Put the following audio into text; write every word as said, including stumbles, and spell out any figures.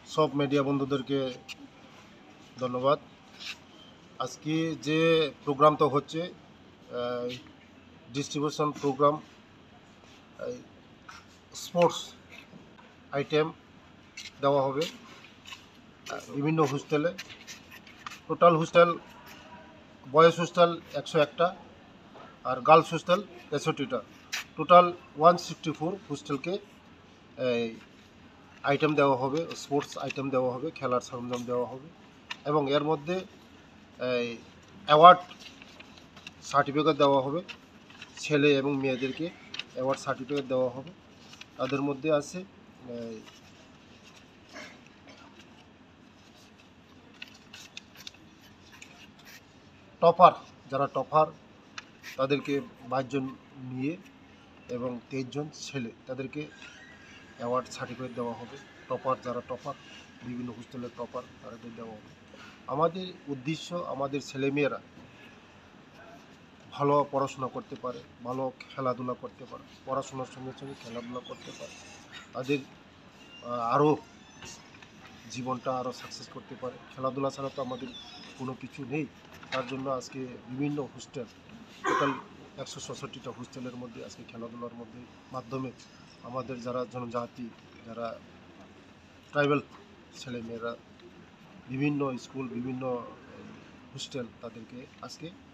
সব মিডিয়া বন্ধুদেরকে ধন্যবাদ। আজকে যে প্রোগ্রামটা হচ্ছে ডিস্ট্রিবিউশন প্রোগ্রাম, স্পোর্টস আইটেম দেওয়া হবে বিভিন্ন হোস্টেলে। টোটাল হোস্টেল, বয়েজ হোস্টেল একশো একটা আর গার্লস হোস্টেল তেষট্টিটা, টোটাল ওয়ান সিক্সটি ফোর হোস্টেলকে আইটেম দেওয়া হবে, স্পোর্টস আইটেম দেওয়া হবে, খেলার সরঞ্জাম দেওয়া হবে এবং এর মধ্যে অ্যাওয়ার্ড সার্টিফিকেট দেওয়া হবে। ছেলে এবং মেয়েদেরকে অ্যাওয়ার্ড সার্টিফিকেট দেওয়া হবে। তাদের মধ্যে আছে টপার, যারা টপার তাদেরকে বাইশ জন মেয়ে এবং তেইশ জন ছেলে, তাদেরকে অ্যাওয়ার্ড সার্টিফিকেট দেওয়া হবে। টপার, যারা টপার, বিভিন্ন হোস্টেলের টপার, তাদের দেওয়া হবে। আমাদের উদ্দেশ্য আমাদের ছেলেমেয়েরা ভালো পড়াশোনা করতে পারে, ভালো খেলাধুলা করতে পারে, পড়াশোনার সঙ্গে সঙ্গে খেলাধুলা করতে পারে, তাদের আরও জীবনটা আরও সাকসেস করতে পারে। খেলাধুলা ছাড়া তো আমাদের কোনো কিছু নেই। তার জন্য আজকে বিভিন্ন হোস্টেল, টোটাল একশো ছষট্টিটা হোস্টেলের মধ্যে আজকে খেলাধুলার মধ্যে মাধ্যমে আমাদের যারা জনজাতি, যারা ট্রাইবাল ছেলেমেয়েরা, বিভিন্ন স্কুল, বিভিন্ন হোস্টেল, তাদেরকে আজকে